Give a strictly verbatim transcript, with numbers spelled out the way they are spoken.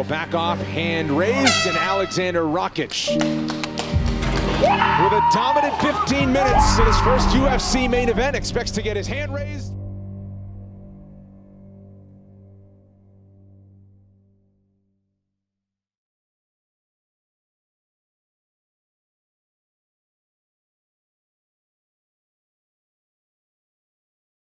back off, hand raised, and Aleksandar Rakić with a dominant fifteen minutes in his first U F C main event expects to get his hand raised.